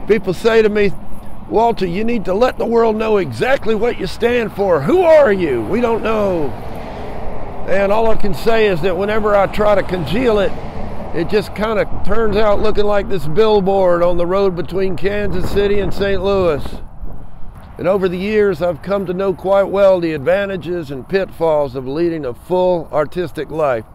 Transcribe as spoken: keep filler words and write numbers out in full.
People say to me, Walter, you need to let the world know exactly what you stand for. Who are you? We don't know. And all I can say is that whenever I try to conceal it, it just kind of turns out looking like this billboard on the road between Kansas City and Saint Louis. And over the years, I've come to know quite well the advantages and pitfalls of leading a full artistic life.